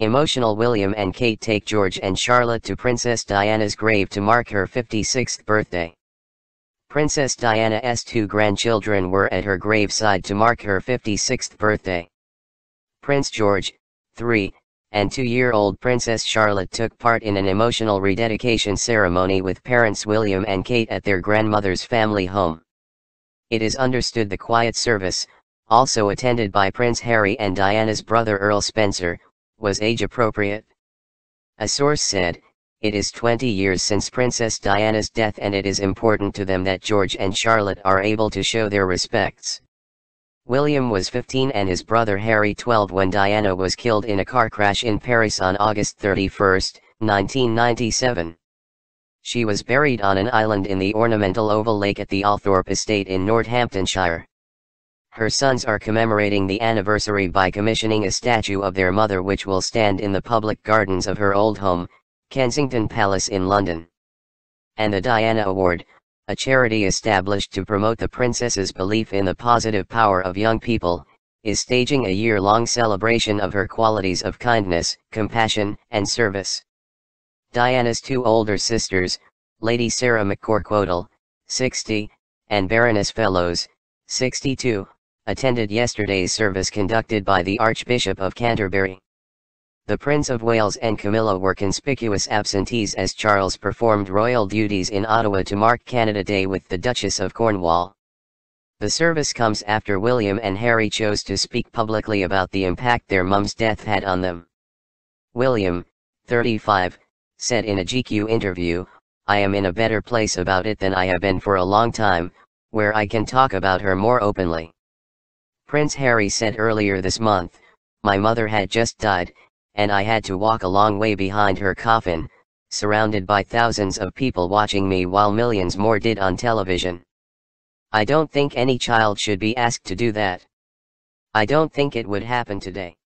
Emotional William and Kate take George and Charlotte to Princess Diana's grave to mark her 56th birthday. Princess Diana's two grandchildren were at her graveside to mark her 56th birthday. Prince George, 3, and 2-year-old Princess Charlotte took part in an emotional rededication ceremony with parents William and Kate at their grandmother's family home. It is understood the quiet service, also attended by Prince Harry and Diana's brother Earl Spencer, was age-appropriate. A source said, "It is 20 years since Princess Diana's death and it is important to them that George and Charlotte are able to show their respects." William was 15 and his brother Harry 12 when Diana was killed in a car crash in Paris on August 31, 1997. She was buried on an island in the ornamental oval lake at the Althorpe estate in Northamptonshire. Her sons are commemorating the anniversary by commissioning a statue of their mother which will stand in the public gardens of her old home, Kensington Palace in London. And the Diana Award, a charity established to promote the princess's belief in the positive power of young people, is staging a year-long celebration of her qualities of kindness, compassion, and service. Diana's two older sisters, Lady Sarah McCorquodle, 60, and Baroness Fellows, 62, attended yesterday's service conducted by the Archbishop of Canterbury. The Prince of Wales and Camilla were conspicuous absentees as Charles performed royal duties in Ottawa to mark Canada Day with the Duchess of Cornwall. The service comes after William and Harry chose to speak publicly about the impact their mum's death had on them. William, 35, said in a GQ interview, "I am in a better place about it than I have been for a long time, where I can talk about her more openly." Prince Harry said earlier this month, "My mother had just died, and I had to walk a long way behind her coffin, surrounded by thousands of people watching me while millions more did on television. I don't think any child should be asked to do that. I don't think it would happen today."